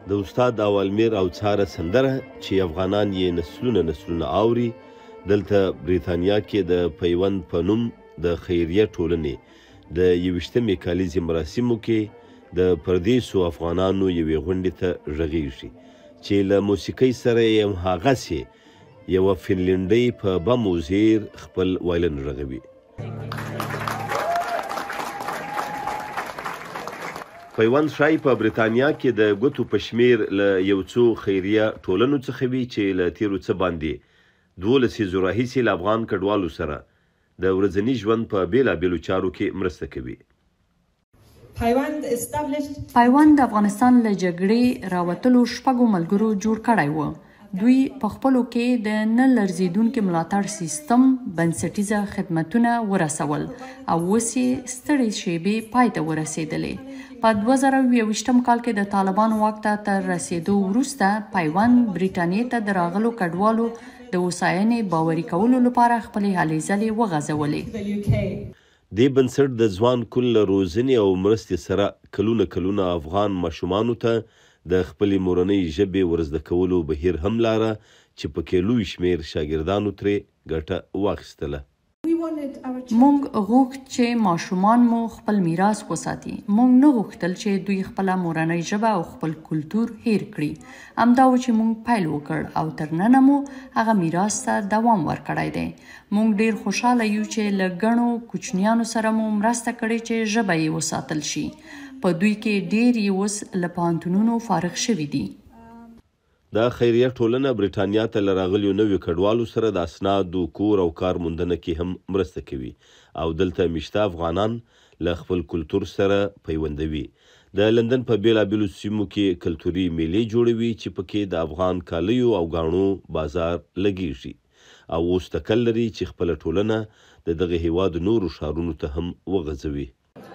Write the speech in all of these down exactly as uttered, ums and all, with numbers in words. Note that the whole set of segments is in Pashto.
د استاد اولمیر او څاره سندره چې افغانان یې نسلونه نسلونه اوري دلته بریتانیا کې د پیوند په نوم د خیریه ټولنې د یویشتمې کالیزې مراسمو کې د پردیسو افغانانو یوې غونډې ته غږیږي چې له موسیقۍ سره یې هغسې یوه فنلنډۍ په بم و زیر خپل وایلن غږوي. پیوند ښایي په بریتانیا کې د ګوتو په شمیر له یو څو خیریه ټولنو څخه وي چې له تیرو څه باندې دولس څیزو راهیسې له افغان کډوالو سره د ورځني ژوند په بېلابېلو چارو کې مرسته کوي. پیوند د افغانستان له جګړې راوتلو شپږو ملګرو جوړ کړی و. دوی په خپلو کې د نه لرزېدونکي ملاتړ سیستم بنسټیزه خدمتونه ورسول او اوس یې ستړې شیبې پای ته ورسېدلې. په دوه زره یوویشتم کال کې د طالبانو واک ته تر رسېدو وروسته پیوند بریټانیې ته د راغلو کډوالو د هوساینې باوري کولو لپاره خپلې هلې ځلې وغځولې. دې بنسټ د ځوان کل له روزنې او مرستې سره کلونه کلونه افغان ماشومانو ته د خپلې مورنۍ ژبې ورزده کولو بهیر هم لاره چې پکې لوی شمیر شاګردانو ترې ګټه واخیستله. موږ غوښت چې ماشومان مو خپل میراث وساتي. موږ نه غوښتل چې دوی خپله مورنۍ ژبه او خپل کلتور هیر کړي. همدا و چې موږ پیل وکړ او تر ننه مو هغه میراث ته دوام ورکړی دی. موږ ډیر خوشحاله یو چې له ګڼو کوچنیانو سره مو مرسته کړې چې ژبه یې وساتل شي. په دوی کې ډیر یې اوس له پوهنتونونو فارغ شوي دي. دا خیریه ټولنه بریټانیا ته له راغلیو نویو کډوالو سره د اسنادو کور او کار موندنه کې هم مرسته کوي او دلته میشته افغانان له خپل کلتور سره پیوندوي. د لندن په بېلابېلو سیمو کې کلتوري میلې جوړوي چې پکې د افغان کالیو او ګاڼو بازار لګیږي او اوس تکل لري چې خپله ټولنه د دغه هیواد نورو ښارونو ته هم وغځوي.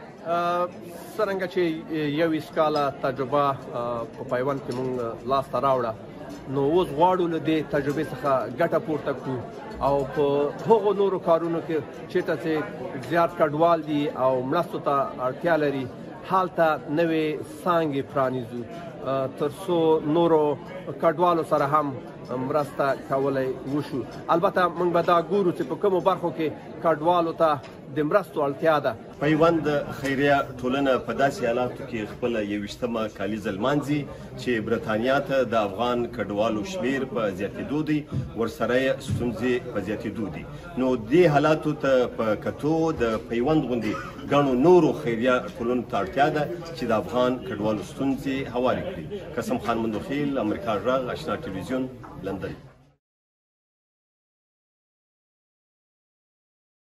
څرنګه چې یویشت کاله تجربه په پیوند کې موږ لاسته راوړه نو اوس غواړو له دې تجربې څخه ګټه پورته کړو او په هغو نورو کارونو کې چېرته چې زیات کډوال دي او مرستو ته اړتیا لري هلته نوې څانګې پرانیزو تر څو نورو کډوالو سره هم مرسته کولی وشو. البته موږ به دا ګورو چې په کومو برخو کې کډوالو ته د مرستو اړتیا ده. پیوند خیریه ټولنه په داسې حالاتو کې خپله یویشتمه کالیزه لمانځي چې برېټانیا ته د افغان کډوالو شمیر په زیاتېدو دی، ورسره یې ستونزې په زیاتېدو دي. نو دې حالاتو ته په کتو د پیوند غوندې ګڼو نورو خیریه ټولنو ته اړتیا ده چې د افغان کډوالو ستونزې هوارې کړي. قسم خان مندوخیل، امریکا غږ، اشنا ټلویزیون، لندن.